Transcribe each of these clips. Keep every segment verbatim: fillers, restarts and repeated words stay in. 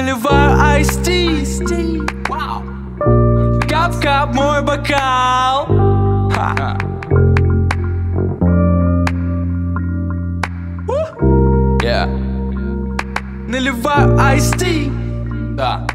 Наливаю айс-ти, кап-кап мой бокал. Ха. Yeah. Наливаю айс-ти. Да.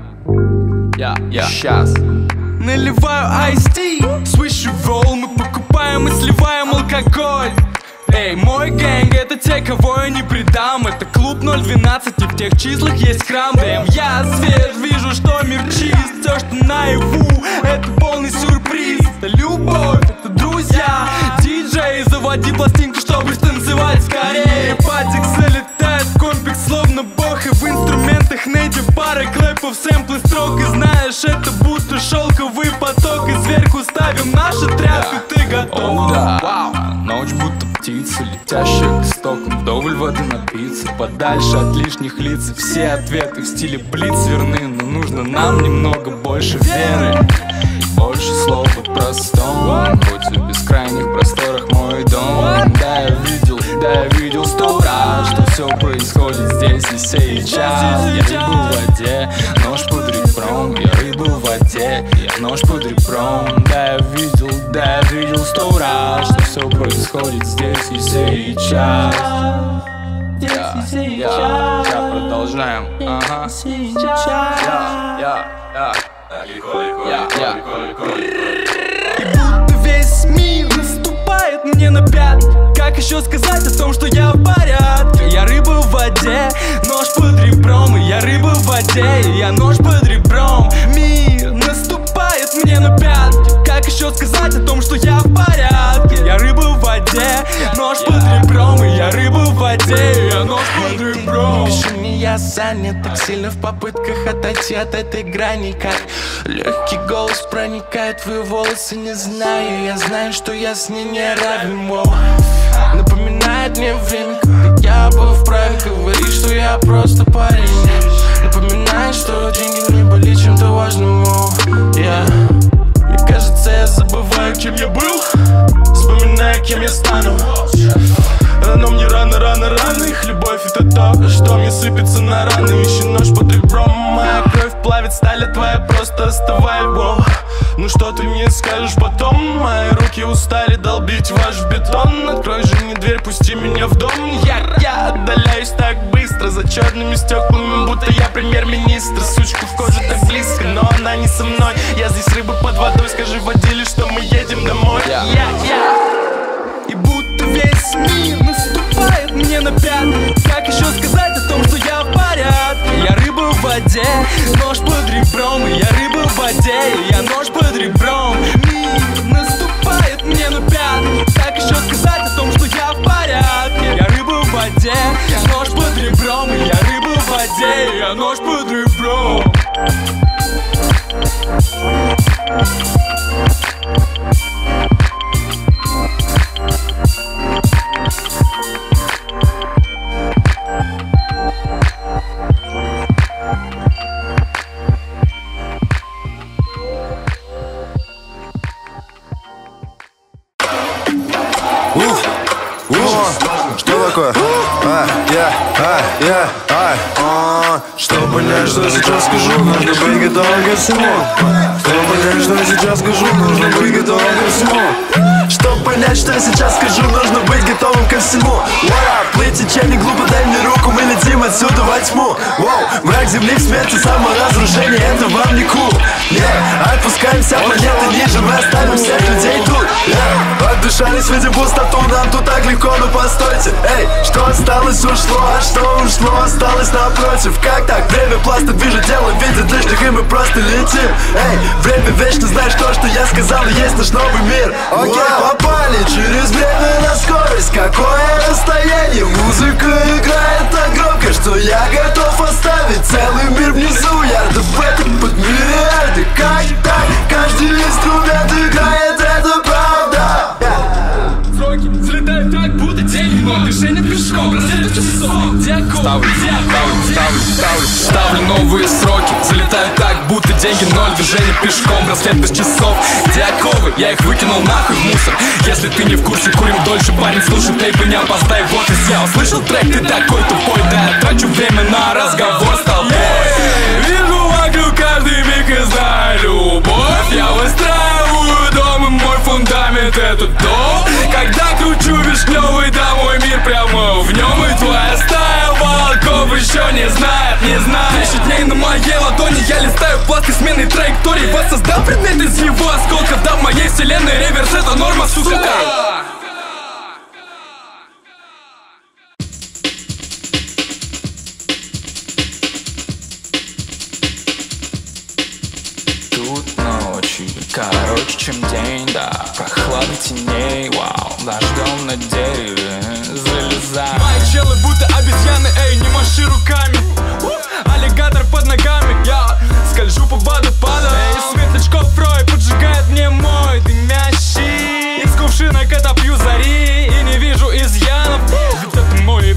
Я, я. Сейчас. Наливаю айс-ти. Swish and roll, мы покупаем и сливаем алкоголь. Эй, мой гэнг, это те, кого я не предам. Это клуб ноль двенадцать, и в тех числах есть храм. Дэм, я свеж, вижу, что мир чист. Все, что наяву, это полный сюрприз. Это любовь, это друзья. Диджей, заводи пластинку, чтобы станцевать скорее. Патик залетает в компик, словно бог. И в инструментах найди пары клэпов, сэмплы строк. И знаешь, это будто шелковый поток. И сверху ставим наши тряпки, ты готов? Вау, ночь будто птица, летящая к истокам, вдоволь воды напиться, подальше от лишних лиц. И все ответы в стиле блиц верны, но нужно нам немного больше веры и больше слов о простом. Хоть в бескрайних просторах мой дом. Да, я видел, да, я видел сто раз, что все происходит здесь и сейчас. Я рыба в воде, нож под ребром. Я рыба в воде, я нож под ребром. Да, я видел, да, я видел сто раз, что все происходит здесь и сейчас. Я, я, я, продолжаем. Ага. Я, я, я. Я, я. И будто весь мир наступает мне на пятки. Как еще сказать о том, что я в порядке? Я рыба в воде, нож под ребром. И я рыба в воде, и я нож под ребром. Мир наступает мне на пятки. Как еще сказать о том, что я в порядке? Я рыба в воде, нож под ребром. И я рыба в воде, и я нож под ребром. Пиши мне, я занят так сильно в попытках отойти от этой грани. Как легкий голос проникает в твои волосы. Не знаю, я знаю, что я с ней не равен. Воу. Напоминает мне время, когда я был вправе говорить, что я просто парень. Напоминает, что деньги не были чем-то важным. Yeah. Мне кажется, я забываю, кем я был, вспоминаю, кем я стану. Но мне рано, рано, рано. Их любовь — это то, что мне сыпется на раны. Ищи нож под ребром. Моя кровь плавит сталь, а твоя просто остывает. Воу. Ну что ты мне скажешь потом? Мои руки устали долбить ваш бетон. Открой же мне дверь, пусти меня в дом. Я, я отдаляюсь так быстро за черными стеклами, будто я премьер-министр. Сучка в коже так близко, но она не со мной. Я здесь рыба под водой, скажи водиле, что мы едем домой. Я, я, я. И будто весь мир наступает мне на пятки. Как еще сказать о том, что я в порядке? Я рыба в воде, нож под ребром. И я рыба в воде, и я нож под ребром. Мир наступает мне на пятки. Как еще сказать о том, что я в порядке? Я рыба в воде, нож под ребром. И я рыба в воде, и я нож под ребром. Что такое? А, я, а, я, а, а. Чтобы понять, что сейчас скажу, нужно быть готовым ко всему. Чтобы понять, что сейчас скажу, нужно быть готовым ко всему. Чтобы понять, что я сейчас скажу, нужно быть готовым ко всему. What up? Плыть течение глупо, дай мне руку, мы летим отсюда во тьму. Воу, мрак земли к смерти, саморазрушение, это вам не кул. Yeah, отпускаемся планеты ниже, мы оставим всех людей тут. Yeah, отдышались, видим пустоту, нам тут так легко, но постойте. Эй, что осталось, ушло, а что ушло, осталось напротив. Как так? Время пласто движет тело, видит лишних, и мы просто летим. Эй, время вечно, знаешь то, что я сказал, и есть наш новый мир. Окей, okay, попали через время на скорость. Какое расстояние? Музыка играет так громко, что я готов оставить целый мир внизу. Ярдов в этом под миллиарды. Как так? Каждый инструмент играет, это правда. Сроки взлетают так, будто деньги, но движение пешком, рассветы часов. Ставлю, ставлю, ставлю, ставлю, ставлю новые сроки. Залетают так, будто деньги, ноль, движение пешком, браслет без часов. Где оковы? Я их выкинул нахуй в мусор. Если ты не в курсе, курим дольше, парень, слушай тейпы, не опоздай. Вот и я услышал трек, ты такой тупой. Да я трачу время на разговор с толпой. Я выстраиваю дом, и мой фундамент это дом. Когда кручу вишневый, да мой мир прямо в нем. И твоя стая волков еще не знает, не знает. Тысячи дней на моей ладони, я листаю пласты смены траектории. Воссоздал предмет из его осколков. Да в моей вселенной реверс это норма, сука. Короче, чем день, да, прохлада теней, вау, дождем на дереве залезай. Мои челы будто обезьяны, эй, не маши руками. Аллигатор под ногами, я скольжу по водопадам. Эй, светлячков рой поджигает мне мой дымящий. Из кувшинок это пью зари и не вижу изъянов. Ведь это мой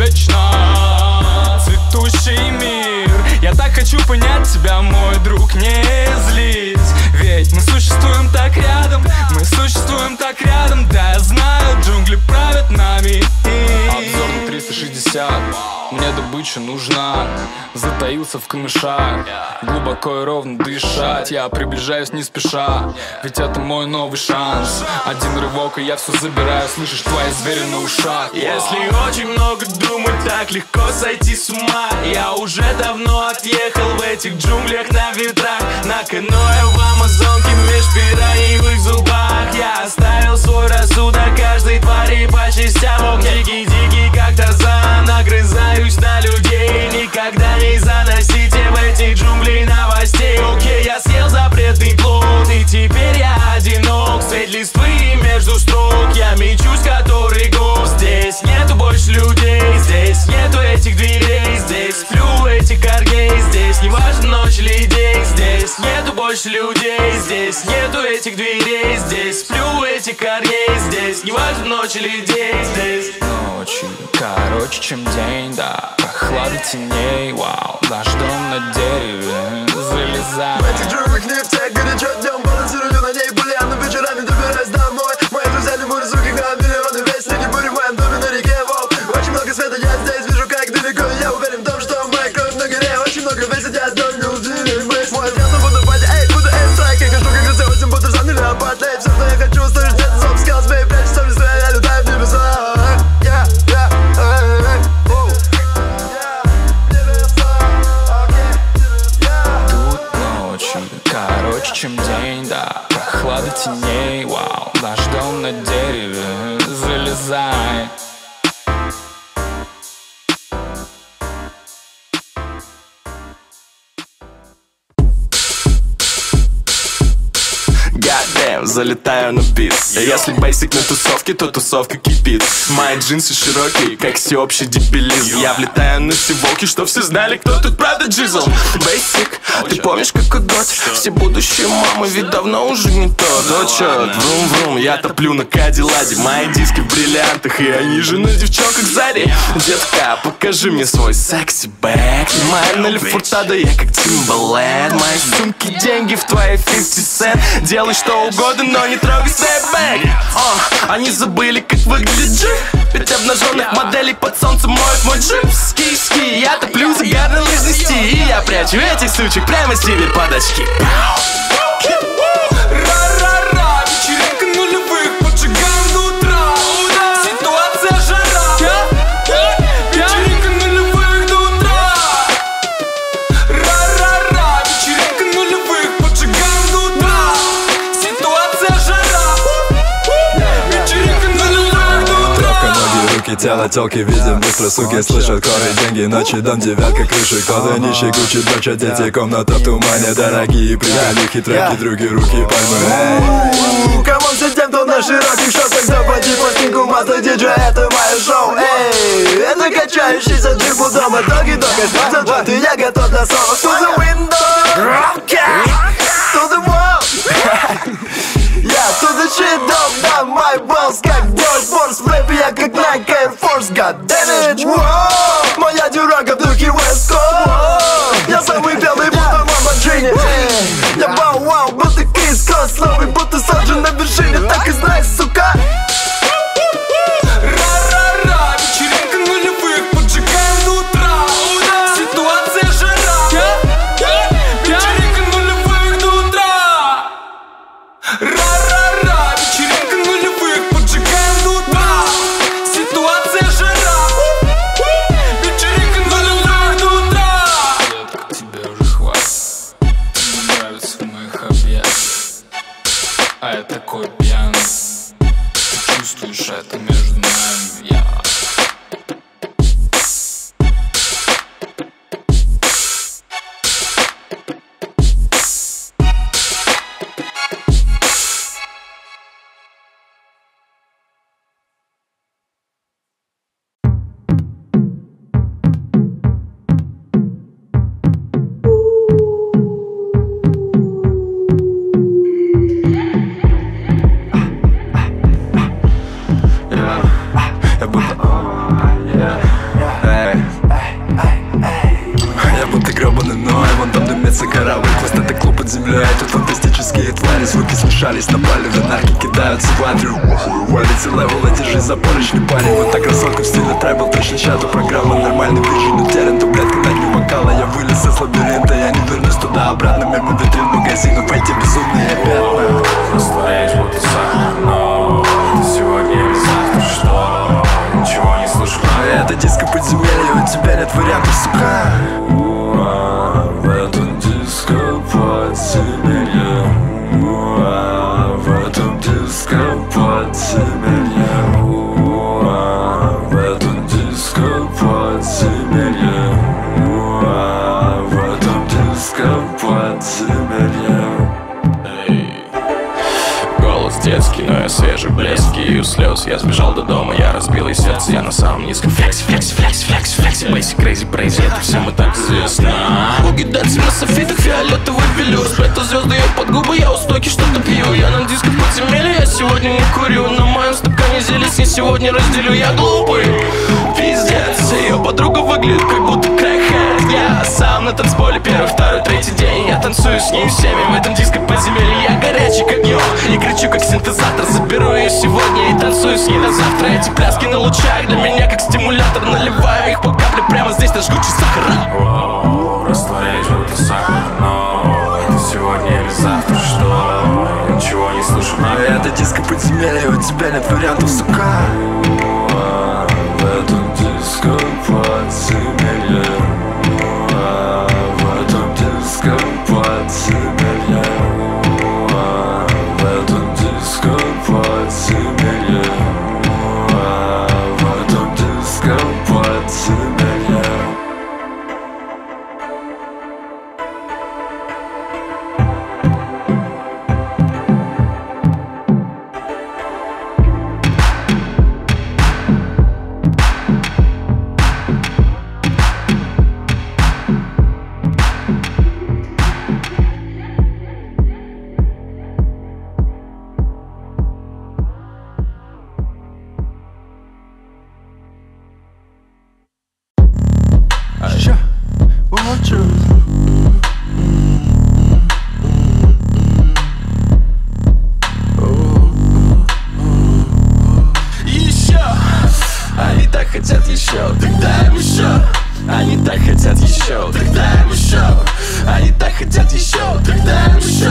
вечно цветущий мир. Я так хочу понять тебя, мой друг, не злись. Ведь мы существуем так рядом, мы существуем так рядом. Да, я знаю, джунгли правят нами. Обзор на триста шестьдесят, мне добыча нужна. Затаился в камышах, глубоко и ровно дышать. Я приближаюсь не спеша, ведь это мой новый шанс. Один рывок, и я все забираю, слышишь твои звери на ушах. Если очень много думать, так легко сойти с ума. Я уже давно отъехал в этих джунглях на ветрах. На каноэ в Амазонке меж пираниевых зубах. Я оставил свой рассудок каждой твари по частям. Дикий-дикий, как Тарзан, огрызаюсь на людей. Никогда не заносите в этих джунглей новостей. Окей, я съел запретный плод, и теперь я одинок. Средь листвы между строк я мечусь который год. Здесь нету больше людей, здесь нету этих дверей. Здесь сплю в этих коргей, здесь не важно ночь или день. Здесь нету больше людей, здесь нету этих дверей. Здесь сплю в этих коргей, здесь не важно ночь или день. Здесь ночью короче, чем день, да, прохлада теней, вау, дождем на дереве залезай. В этих джунглях нефтек горячо днем, балансирую на ней бульян, но вечерами добираюсь домой. Мои друзья лемуры, суки, на миллионы, весь снег и буря в моем доме на реке Волк. Очень много света, я здесь вижу, как далеко. Я уверен в том, что моя кровь на горе. Очень много весит, я догнул дверей мысль. Мой взгляд на водопаде, эй, буду эйр-страйк. Я хожу, как гроза, очень будто сам или леопард. Эй, все, что я хочу, слышишь, где-то зов скал, змей, прячешься в лесу, я летаю в небеса. Yeah, yeah, hey, hey, oh. Короче, чем день, да, прохлада теней, вау, дождем на дереве залезай. Goddamn, залетаю на бит. Если бейсик на тусовке, то тусовка кипит. Мои джинсы широкие, как всеобщий дебилизм. Я влетаю на все волки, чтоб все знали, кто тут правда джизл. Бейсик, ты помнишь какой год? Все будущие мамы ведь давно уже не тот. Отчет, врум-врум, я топлю на Кадилладе. Мои диски в бриллиантах, и они же на девчонках сзади. Детка, покажи мне свой секси бэк. Моя ноли фуртада, я как Тимбалэнд. Мои сумки, деньги в твоей пятьдесят цент. Делай что угодно, но не трогай степ-бэк. uh, Они забыли, как выглядит джип. Пять обнаженных моделей под солнцем моют мой джип. Ски-ски, я топлю загадный лыжный стиль. И я прячу этих сучек прямо себе под очки. Ра-ра-ра, вечеринка нулевых, поджигаем до утра. Ситуация жара. Вечеринка нулевых до утра. Ра-ра-ра, вечеринка нулевых, поджигаем до утра. Ситуация жара. Вечеринка нулевых до утра. Травка, ноги, руки, тело, телки, видим быстро, суки, слышат коры, деньги, ночи, дом, девятка, крыши, коды, нищий, Гуччи, доча, дети, комната в тумане, дорогие, приятели, хитряки, други, руки, пальмы. Камон, все тем, кто на широких шоссах, запади пластинку, масло, диджей, это мое шоу, эй, это качающийся джип у дома, доги-дога, спрятан, и я готов для соло. To the window, to the wall. Я to the shit, dog, да, my balls, как George Force, в рэпе я как Nike Air Force, god damn it. Whoa, моя дюрага в духе West Coast. Я самый белый, будто Lamborghini. Я бау-вау, будто East Coast, словый, будто саджен на вершине, так и знай, сука. Ра-ра-ра, вечеринка нулевых, поджигаем до утра. Ситуация жара. дымится корабль, хвостатый клуб под землей. А тут фантастические твари, звуки смешались, напали винарки, кидаются в адрию. Валится левел, а держись за поручни, парень. Вот так красотка в стиле трайбл, точно чату программа. Нормальный вижу, но терян таблетка на дню вокала. Я вылез из лабиринта, я не вернусь туда-обратно. Мимо витрин магазинов, эти безумные пятна. Растворяешь будто сахар, но ты сегодня или завтра что? Ничего не слышу. Это диско подземелье, у тебя нет вариантов, сука. В этом диско подземелье. В этом диско подземелье. В этом диско подземелье. В этом диско подземелье. Голос детский, но я свежий, близкий и у слез. Я сбежал до дома, я разбил и сердце. Я на самом низком флексе, флексе, флексе, флексе, флексе. Бейси, крейзи, брейзи, это всем и так известно. Буги дэнси на софитах, фиолетовый велюр. Спрятал звезды, я под губы, я у стойки что-то пью. Я на диско подземелье, я сегодня не курю. На моем стакане зелень, не сегодня разделю. Я глупый, пиздец. Ее подруга выглядит как будто крэкхэт. Я сам на танцполе первый, второй, третий день. Я танцую с ней всеми в этом диско подземелье. Я горячий как неон и кричу как синтезатор. Заберу ее сегодня и танцую с ней на завтра. Эти пляски на лучах для меня как стимулятор. Наливаю их по капле прямо здесь на жгучий сахар. Растворяешь будто сахар, но это сегодня или завтра что? Ничего не слышу. Это диско подземелье, у тебя нет вариантов, сука. В этом диско подземелье. В этом диско подземелье. В этом диско подземелье. В этом диско подземелье. Еще они так хотят еще, тогда им еще. Они так хотят еще, тогда им еще. Они так хотят еще, тогда им еще.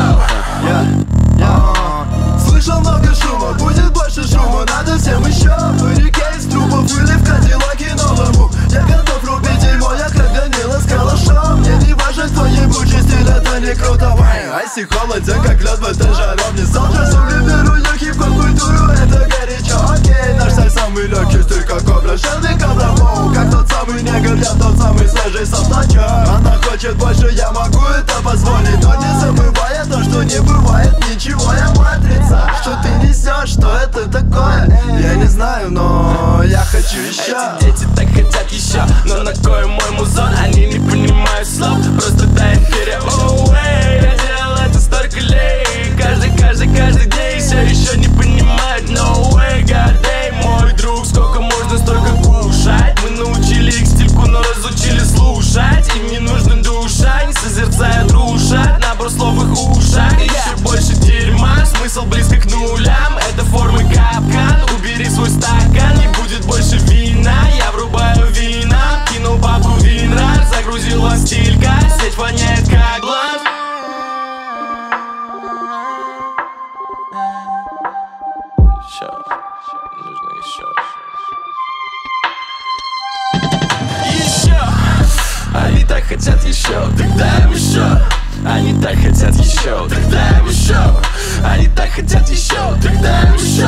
Слышал много шума, будет больше шума, надо всем еще. В реке из трупов или в кадиллаке новому. Я готов рубить дерьмо, я как Данила с калашом. Мне не важен твой ебучий стиль, это не круто. Айси холоден, как лед в этой жаровне. Солджер, сули, беру я хип-хоп культуру, это горячо. Окей, наш стиль самый легкий, стиль как кобра, шерный кобра моу. Как тот самый негр, я тот самый свежий солдатчик. Она хочет больше, я могу это позволить. Но не забывая то, что не бывает ничего, я матрица. Что ты несешь, что это такое? Я не знаю, но я хочу еще. Эти дети так хотят еще, но на кой мой музон? Они не понимают слов, просто дай эфире. Оу, эй, я делал это столько лет. Каждый, каждый, каждый день все еще не понимают. No way, god damn, мой друг, сколько можно столько кушать? Мы научили их стильку, но разучили слушать. Им не нужна душа, не созерцают, рушат набор слов в их ушах. Еще больше дерьма, смысл близко к нулям. Это формы капкан, убери свой стакан. Не будет больше вина, я врубаю вина. Кинул бабку винра, загрузила стилька. Сеть воняет как глаз. Еще, нужно еще. Еще, они так хотят еще, тогда им еще. Они так хотят еще, тогда им еще. Они так хотят еще, тогда им еще.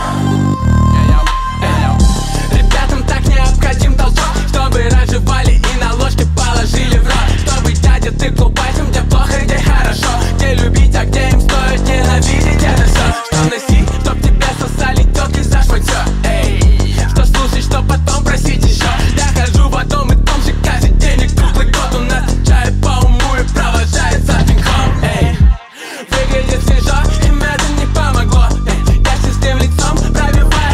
Ребятам так необходим толчок, чтобы разжевали и на ложке положили в рот. Чтобы дядя тыкнул пальцем, где плохо, где хорошо. Где любить, а где им стоит ненавидеть это все. Что носить, чтоб тебя сосали тетки за шматье. Эй, что слушать, что потом просить еще. Я хожу в одном и том же каждый день и круглый год. У нас чай по уму и провожает саппинг-хом. Эй, выглядит свежо, им это не помогло. Эй, я с тем лицом пробиваю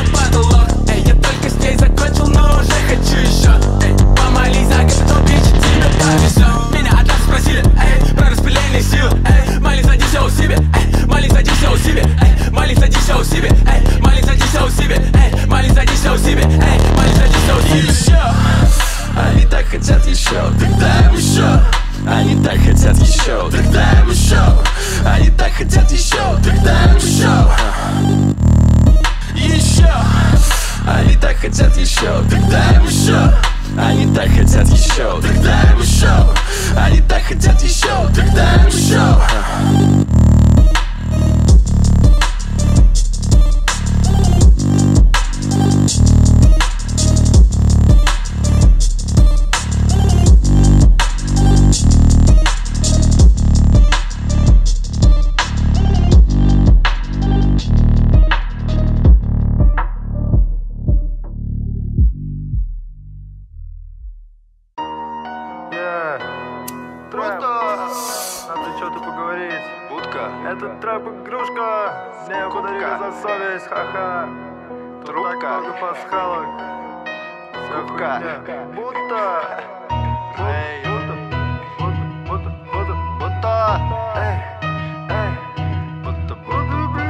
хотят еще, тогда им еще. Они так хотят еще, тогда им еще. Они так хотят еще, тогда им еще. Еще. Они так хотят еще, тогда им еще. Они так хотят еще, тогда им еще. Они так хотят еще, тогда им еще. Надо что-то поговорить. Будка. Это трэп-игрушка. Мне подарили за совесть, ха-ха. Тут так много пасхалок. Будка. Будка. Эй. Будка. Будка. Будка. Будка. Эй. Эй. Будка. Будка.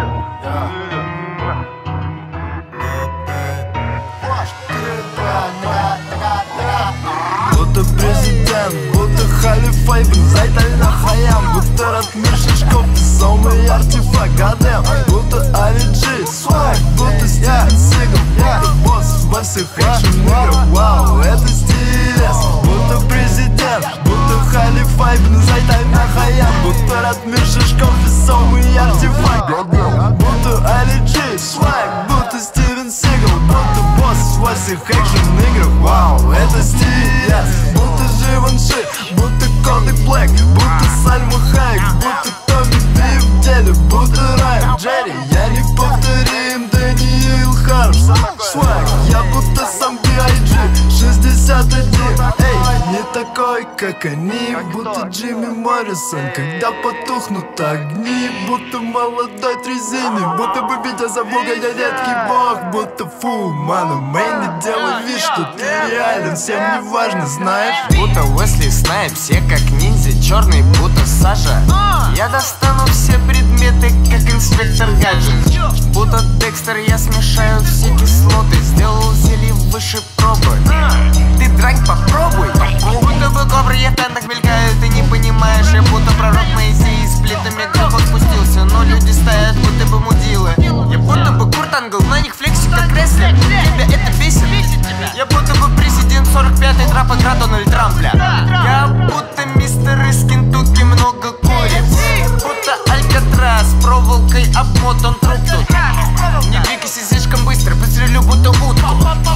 Будто президент, будто халифа и бензайт аль-Нахаям. Будто Ратмир Шишков и самый артефакт Гадем. Будто Али Джи, свайк, будто Стивен Сигал. Будто босс во всех экшн-играх. Вау, это стилес. Будто президент, будто халифа и бензайт аль-Нахаям. Будто Ратмир Шишков и самый артефакт Гадем. Будто Али Джи, свайк, будто Стивен Сигал. Будто босс во всех экшн-играх. Вау, это стилес. Будто Живанши, будто Kodak Black, будто Сальма Хайек, будто Томми Би в деле, будто Райан Джерри. Я не повторим Дэниел Харш. Свайк, я будто сам Би Ай Джи шестьдесят один. Эй, не такой, как они, будто Джимми Моррисон. Когда потухнут огни, будто молодой Трезини. Будто бы Витя за Бога, я редкий бог. Будто фу, мана, мэй, не делай вид, что ты реален. Всем не важно, знаешь. Будто Уэсли Снайп, все как ниндзя, черный будто Саша. Я достану все предметы, как инспектор гаджет. Будто Декстер, я смешаю все кислоты. Сделал зелье выше пробы. Ты дрань попробуй. Будто бы кобры, я в тентах мелькаю, ты не понимаешь. Я будто пророк Моисей с плитами грехов спустился. Но люди стоят, будто бы мудилы. Я будто бы Курт Англ, на них флексик как рестлер. Тебя это бесит? Я будто бы президент сорок пятый трапа гра Дональд Трампля. Я будто мистер из Кентукки, много куриц. Будто Алькатрас, проволокой обмотан труп тут. Не двигайся слишком быстро, подстрелю будто утку.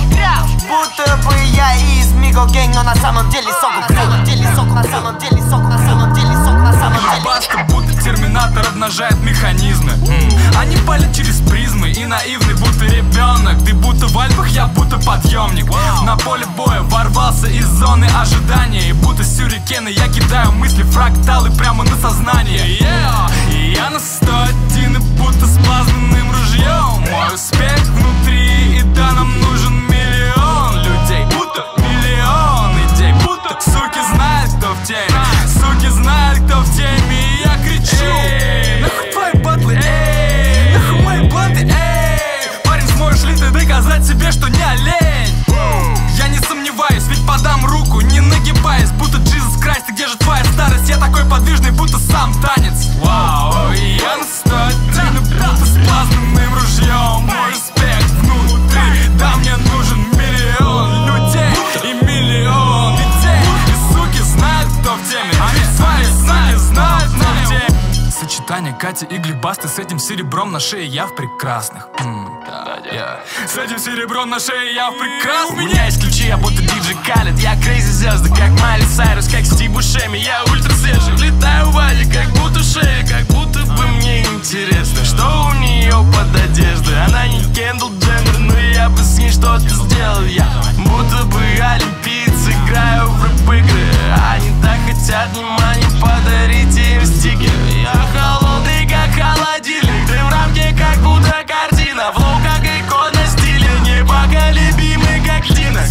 Будто бы я из Миго Гэнг, но на самом деле соку. На самом деле соку, на самом деле соку, на самом деле соку, на самом деле. Баста будто терминатор обнажает механизмы. Они палят через призмы и наивный будто ребенок. Ты будто в Альпах, я будто подъемник. На поле боя ворвался из зоны ожидания. И будто сюрикены я кидаю мысли, фракталы прямо на сознание. Yeah. И я на сто один и будто с плазменным ружьем. Мой успех внутри, и да, нам нужен миллион людей. Будто миллион идей. Будто суки знают, кто в теме. Суки знают, кто в теме. И я кричу: эй, нахуй твои батлы, эй, нахуй мои бланты, эй. Парень, сможешь ли ты доказать себе, что не олень? Я не сомневаюсь, ведь подам руку, не нагибаясь. Будто Jesus Christ, и где же твоя старость? Я такой подвижный, будто сам танец. Вау, и я на сто один, и будто с плазменным ружьем. Мой успех внутри, да, мне нужен миллион людей и миллион детей. И суки знают, кто в теме. Они свои знают, знают, кто в теме. Сочетание Кати и Глебасты с этим серебром на шее, я в прекрасных. М, да, yeah. С этим серебром на шее я в прекрасных. У меня есть ключи, я будто диджей Калед. Я крейзи звезды, как Майли Сайрус, как Стив Бушеми. Я ультра свежий, летаю в вазе, как будто шея. Как будто бы мне интересно, что у нее под одеждой. Она не Кендалл Дженнер, но я бы с ней что-то сделал. Я будто бы олимпиец, играю в рэп-игры. Они так хотят внимания, подарите им стикер. Я холодный, как холодильник, ты в рамке, как будто картина. Флоу, как икона стиля, непоколебимый, как Дина.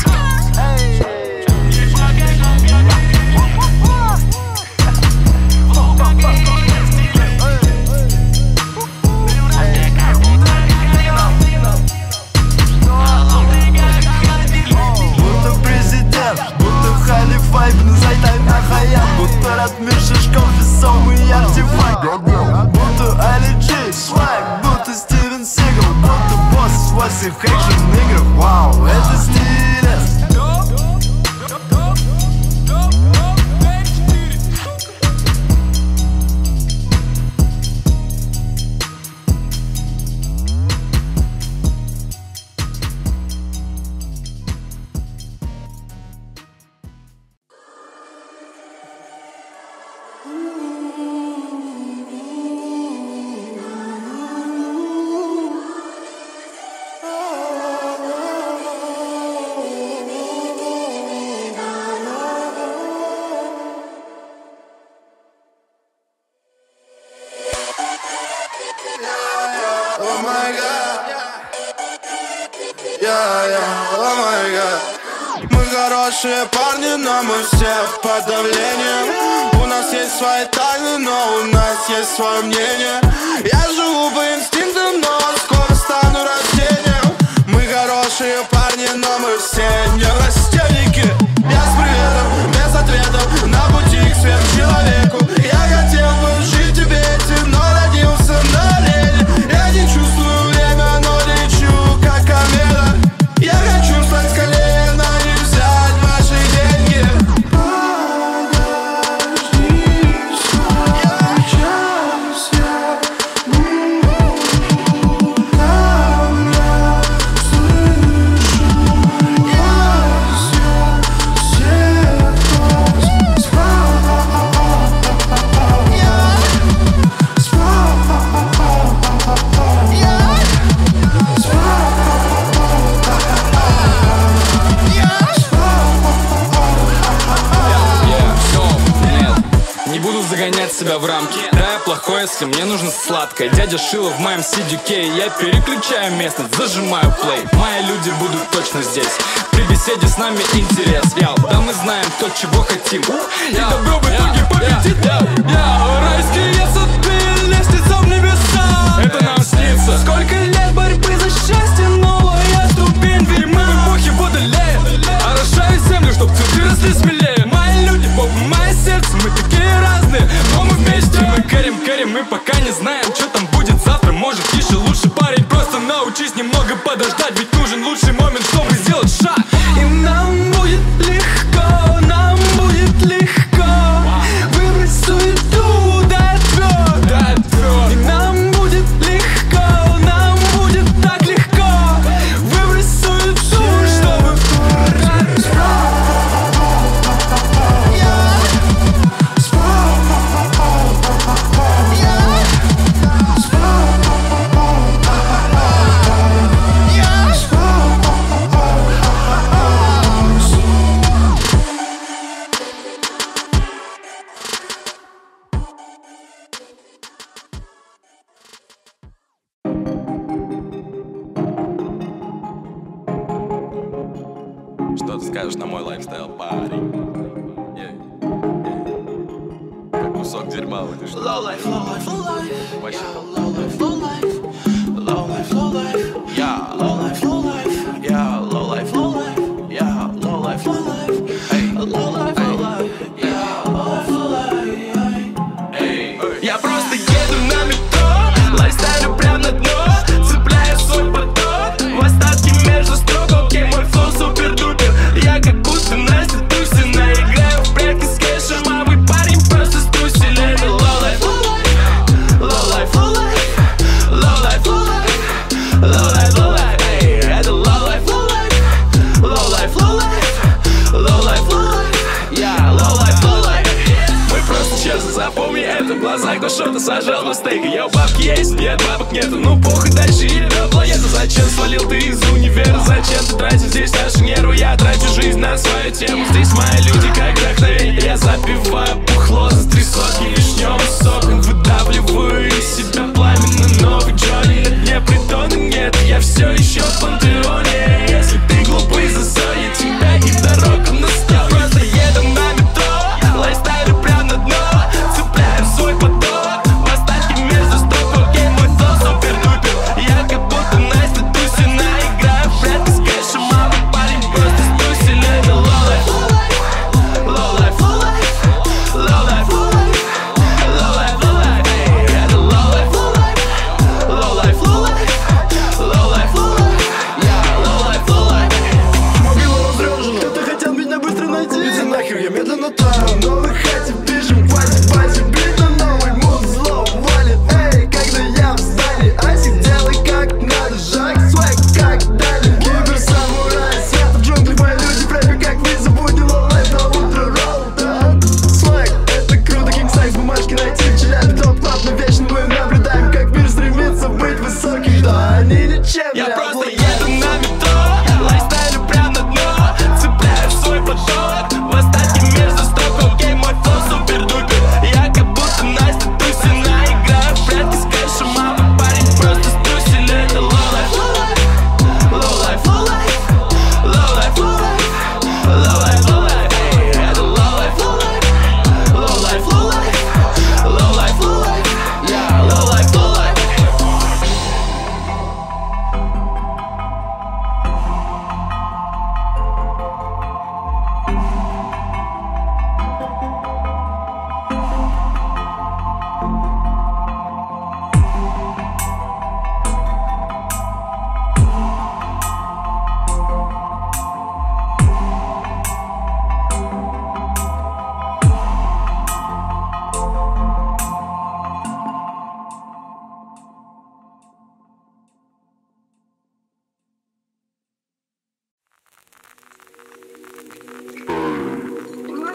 хорошие парни, но мы все под давлением. У нас есть свои тайны, но у нас есть свое мнение. Я живу по инстинктам, но скоро стану растением. Мы хорошие парни, но мы все не растенники. Я с приветом, без ответов, на пути к сверхчеловеку. Я хотел бы жить в Тибете, но родился на арене. Я не чувствую время, но лечу как комета. Я хочу стать с колена и взять ваши деньги. Подожди, я сейчас я буду там, я слышу. Я свет, свет спал. Я спал. Я Не буду загонять себя в рамки. Да, я плохой, если мне нужно сладкое. Дядя Шило в моем си ди кей. Я переключаю местность, зажимаю плей. Мои люди будут точно здесь. При беседе с нами интерес. Яу, да мы знаем, кто чего хотим. И добро в итоге победит. Райские сады, лестница в небеса. Это нам снится. Сколько лет борьбы за счастье, новая ступень. Ведь мы в эпохе водолея. Орошаю землю, чтоб цветы росли смелее. Мои люди, Бог, мое сердце, мы такие разные, но мы вместе. Мы кэрим, кэрим, мы пока не знаем, что там будет завтра. Может, еще лучше, парень, просто научись немного подождать. Ведь нужен лучший момент, чтобы сделать шаг. И нам будет легко, нам будет легко выбрать суету, да ответ, да ответ. И нам будет легко, нам будет так легко выбрать суету, чтобы Что ты скажешь на мой лайфстайл, парень? Yeah. Yeah. Как кусок дерьма будешь. Low life, low life, low life. Вообще. Low life, low life. Low life, low life. Yeah. Low life, low life. Yeah. Low life, low life. Yeah. Low life, low life. Эй. Low life, low life. Yeah. Low life, low life. Эй. Я просто еду на метро, лайфстайлю прям на дно, цепляю свой поток в остатки между строк. Окей, мой флоу супер-дупер. Я как будто Настя Тусина, играю в прятки с кэшем, а вы, парень, просто стусили. Это low life, low life, low life, low life, low life, low life, low life, low life, эй. Это low life, low life, low life, low life, low life, low life, yeah, low life, low life. Мы просто честно запомни это в глазах, кто что-то сажал на стейк. Я у бабки есть, нет, бабок нету, ну похуй, дальше идет планета. Зачем свалил ты из универа, зачем ты тратишь здесь наши нервы? Я трачу жизнь на свою тему, здесь мои люди как вдохновение. Я запиваю бухло за три сотки вишневым соком, выдавливаю из себя пламенно новый Джонни. На дне притона нет, я все еще в пантеоне. Если ты глупый засой, я тебя и дорога настал. Просто еду на метро, лайфстайлю прям на дно, цепляем свой поток в остатки между строк. Окей, мой флоу супер-дупер. Я как будто Настя Тусина, играю в прятки с кэшем, а вы, парень, просто стусили. Это low life, low life,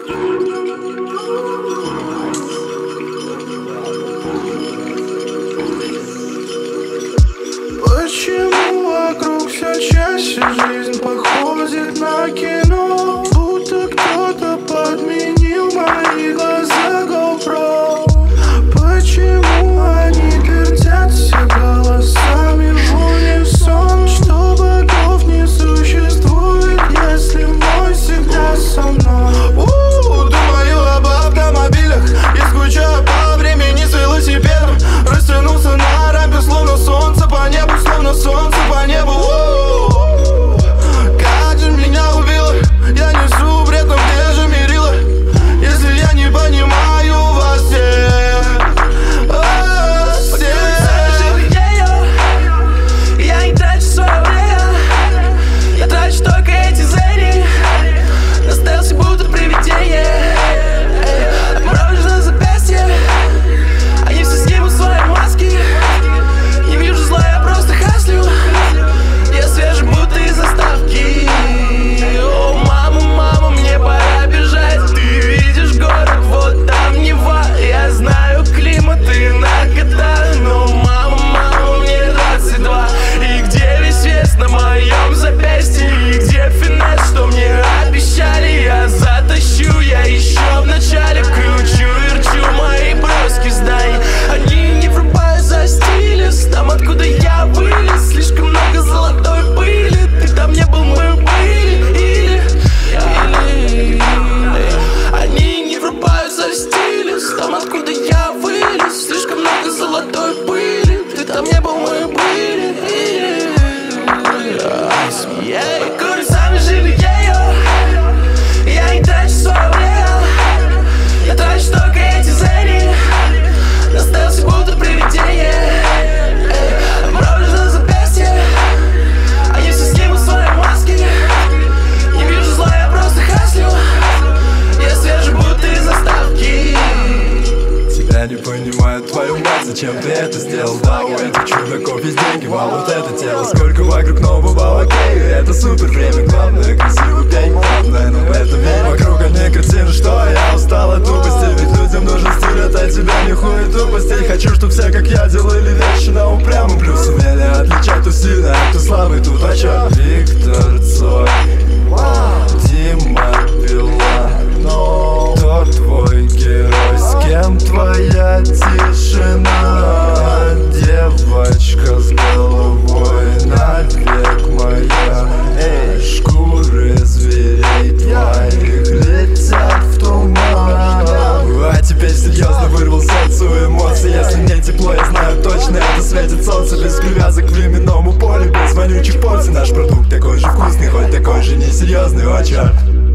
Почему вокруг все чаще жизнь походит на кино? Будто кто-то подменил мои глаза GoPro. Почему они твердят все голосами в унисон, что богов не существует, если мой всегда со мной? У-у-у, думаю об автомобилях и скучаю по времени с велосипедом. Растянулся на рампе, словно солнце по небу, словно солнце по небу. У-у-у, как же меня убило, я несу бред, но где же мерило, если я не понимаю вас всех, вас всех. Я не трачу свое время, я трачу только эти зэри. На стелсе будто привидение, обморожено запястье. Они все снимут свои маски. Не вижу зла, я просто хаслю. Я свежий, будто из заставки. О, мама, мама, мне пора бежать. Ты видишь город, вот там Нева. Я знаю климат и наркота, но мама, мама, мне двадцать два. И где весь вес на моем запястье? И где финес, что мне обещали? Я затащу, я еще в начале. Кручу, верчу мои броски зданий. Они не врубают за стилис, там откуда я вылез. Слишком много золотой пыли. Ты там не был, мы были. Или, или, они не врубают за стилис, там откуда я вылез. Слишком много золотой пыли. Ты там не был, мы были. Или, я и курю, сами жили ею. Я не трачу свое время, я трачу только эти зэри. На стелсе будто привидение, обморожено запястье. Они все снимут свои маски. Не вижу зла, я просто хаслю. Я свежий, будто из заставки. Тебя не понимают, твою мать, зачем ты это сделал? Да, у этих чудаков есть деньги, а вот это тело. Сколько вокруг нового, окей, это супер время. Главное, красивый пень, главное, но в это время. Вокруг одни картины, что я устал от тупости. Ведь людям нужен стиль, это от тебя не хуй тупостей. Хочу, чтоб все, как я, делали вещи на упрямом. Плюс умели отличать ту сильно, а кто слабый, тут о чем? Виктор Цой, Дима Билан, кто твой герой, с кем твоя тишина? Девочка с головой навек моя. Эй, шкуры зверей твоих летят в туман. А теперь серьезно вырвал сердцу эмоции. Если мне тепло, я знаю точно, это светит солнце. Без привязок к временному полю, без вонючих порций. Наш продукт такой же вкусный, хоть такой же несерьезный, о чёрт.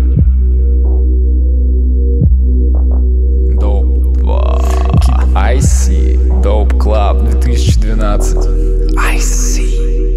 ай си, Dope Club две тысячи двенадцать. ай си.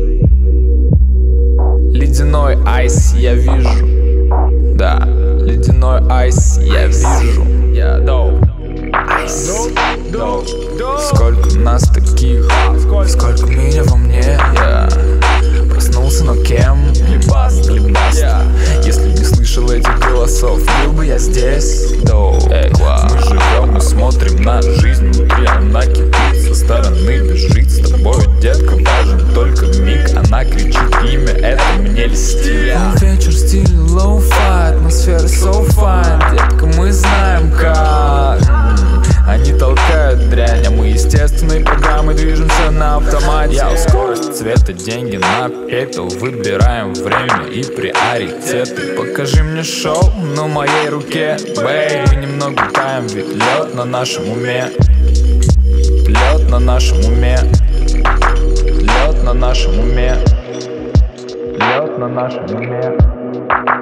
Ледяной ай си я вижу. Да, ледяной ай си я вижу. Я Dope ай си. Сколько нас таких, сколько меня во мне. Я проснулся, но кем? Не баста, не баста. Если не слышал этих голосов, был бы я здесь. Dope. Эй, мы живем, мы смотрим на жизнь внутри, она кипит со стороны, бежит с тобой, детка, важен только миг. Она кричит имя, это мне льстит. Вечер в стиле лоу-фай, атмосфера so fine. Детка, мы знаем как. Они толкают дрянь, а мы естественной программой движемся на автомате. Я у скорость цвета, деньги на пепел. Выбираем время и приоритеты. Покажи мне шоу на моей руке, бэй. Мы немного таем, ведь лед на нашем уме. Лед на нашем уме. Лед на нашем уме. Лед на нашем уме.